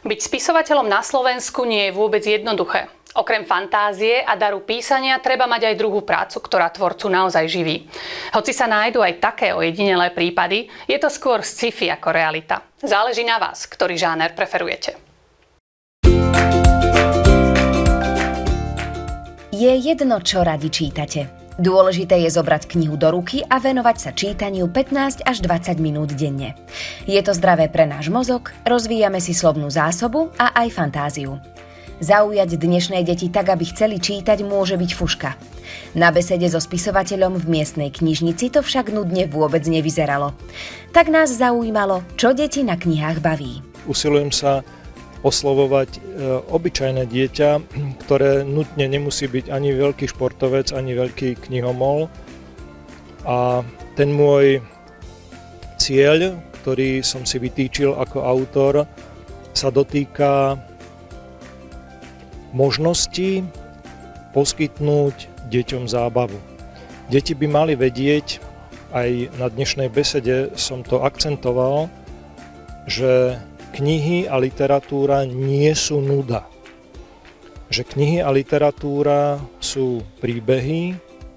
Byť spisovateľom na Slovensku nie je vôbec jednoduché. Okrem fantázie a daru písania treba mať aj druhú prácu, ktorá tvorcu naozaj živí. Hoci sa nájdú aj také ojedinelé prípady, je to skôr sci-fi ako realita. Záleží na vás, ktorý žáner preferujete. Je jedno, čo radi čítate. Dôležité je zobrať knihu do ruky a venovať sa čítaniu 15 až 20 minút denne. Je to zdravé pre náš mozog, rozvíjame si slovnú zásobu a aj fantáziu. Zaujať dnešné deti tak, aby chceli čítať, môže byť fuška. Na besede so spisovateľom v miestnej knižnici to však nudne vôbec nevyzeralo. Tak nás zaujímalo, čo deti na knihách baví. Usilujem sa oslovovať obyčajné dieťa, ktoré nutne nemusí byť ani veľký športovec, ani veľký knihomol. A ten môj cieľ, ktorý som si vytýčil ako autor, sa dotýka možnosti poskytnúť deťom zábavu. Deti by mali vedieť, aj na dnešnej besede som to akcentoval, že knihy a literatúra nie sú nuda. Že knihy a literatúra sú príbehy,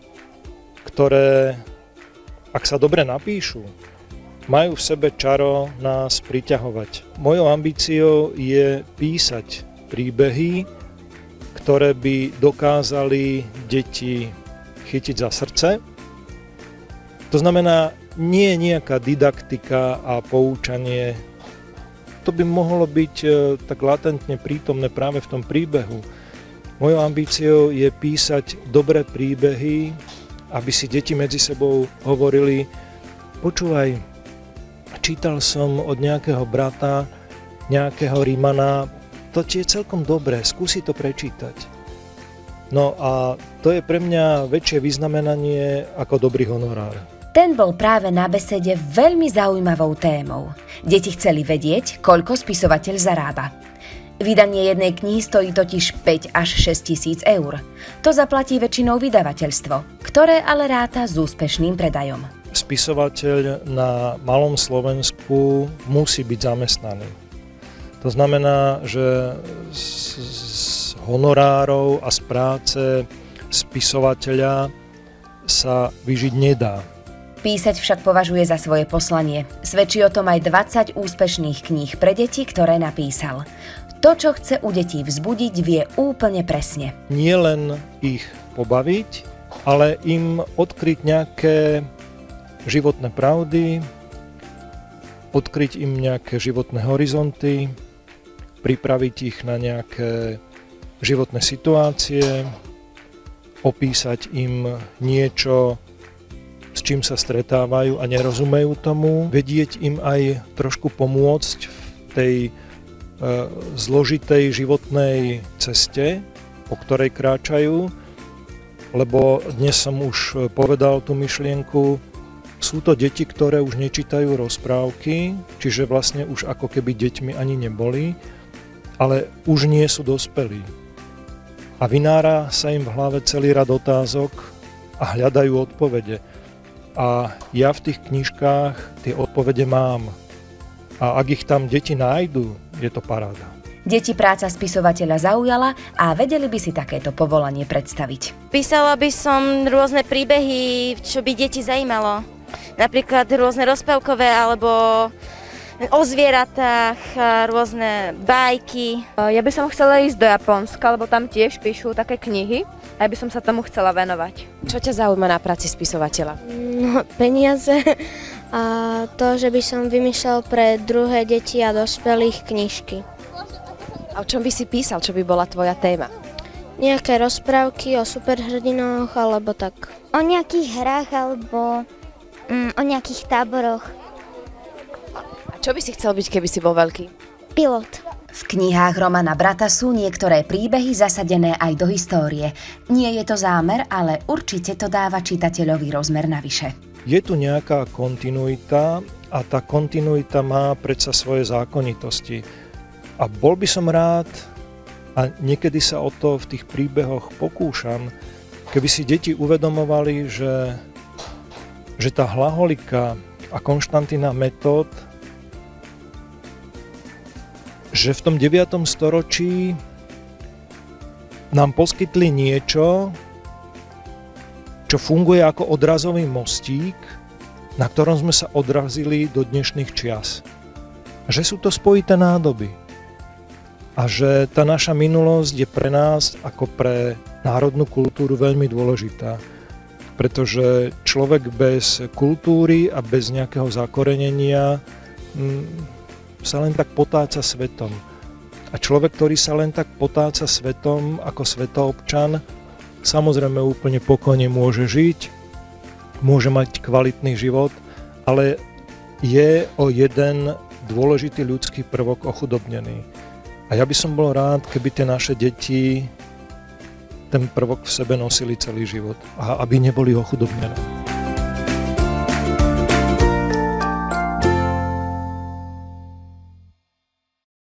ktoré, ak sa dobre napíšu, majú v sebe čaro nás priťahovať. Mojou ambíciou je písať príbehy, ktoré by dokázali deti chytiť za srdce. To znamená, nie je nejaká didaktika a poučanie. To by mohlo byť tak latentne prítomné práve v tom príbehu. Mojou ambíciou je písať dobré príbehy, aby si deti medzi sebou hovorili: počúvaj, čítal som od nejakého brata, nejakého Rímana, to ti je celkom dobré, skúsi to prečítať. No a to je pre mňa väčšie vyznamenanie ako dobrý honorár. Ten bol práve na besede veľmi zaujímavou témou. Deti chceli vedieť, koľko spisovateľ zarába. Vydanie jednej knihy stojí totiž 5 až 6 tisíc eur. To zaplatí väčšinou vydavateľstvo, ktoré ale ráta s úspešným predajom. Spisovateľ na malom Slovensku musí byť zamestnaný. To znamená, že z honorárov a z práce spisovateľa sa vyžiť nedá. Písať však považuje za svoje poslanie. Svedčí o tom aj 20 úspešných kníh pre deti, ktoré napísal. To, čo chce u detí vzbudiť, vie úplne presne. Nie len ich pobaviť, ale im odkryť nejaké životné pravdy, odkryť im nejaké životné horizonty, pripraviť ich na nejaké životné situácie, opísať im niečo, s čím sa stretávajú a nerozumejú tomu, vedieť im aj trošku pomôcť v tej zložitej životnej ceste, po ktorej kráčajú, lebo dnes som už povedal tú myšlienku, sú to deti, ktoré už nečítajú rozprávky, čiže vlastne už ako keby deťmi ani neboli, ale už nie sú dospelí. A vynára sa im v hlave celý rad otázok a hľadajú odpovede. A ja v tých knižkách tie odpovede mám. A ak ich tam deti nájdu, je to paráda. Deti práca spisovateľa zaujala a vedeli by si takéto povolanie predstaviť. Písala by som rôzne príbehy, čo by deti zajímalo. Napríklad rôzne rozprávkové alebo o zvieratách, rôzne bajky. Ja by som chcela ísť do Japonska, lebo tam tiež píšu také knihy a ja by som sa tomu chcela venovať. Čo ťa zaujíma na práci spisovateľa? No, peniaze a to, že by som vymýšľal pre druhé deti a dospelých knižky. A o čom by si písal? Čo by bola tvoja téma? Nejaké rozprávky o superhrdinoch alebo tak. O nejakých hrách alebo o nejakých táboroch. Čo by si chcel byť, keby si bol veľký? Pilot. V knihách Romana Brata sú niektoré príbehy zasadené aj do histórie. Nie je to zámer, ale určite to dáva čitateľovi rozmer navyše. Je tu nejaká kontinuita a tá kontinuita má predsa svoje zákonitosti. A bol by som rád, a niekedy sa o to v tých príbehoch pokúšam, keby si deti uvedomovali, že tá Hlaholika a Konštantína Metód, že v tom 9. storočí nám poskytli niečo, čo funguje ako odrazový mostík, na ktorom sme sa odrazili do dnešných čias. Že sú to spojité nádoby. A že tá naša minulosť je pre nás ako pre národnú kultúru veľmi dôležitá. Pretože človek bez kultúry a bez nejakého zakorenenia sa len tak potáca svetom. A človek, ktorý sa len tak potáca svetom ako svetoobčan, samozrejme úplne pokojne môže žiť, môže mať kvalitný život, ale je o jeden dôležitý ľudský prvok ochudobnený. A ja by som bol rád, keby tie naše deti ten prvok v sebe nosili celý život a aby neboli ochudobnené.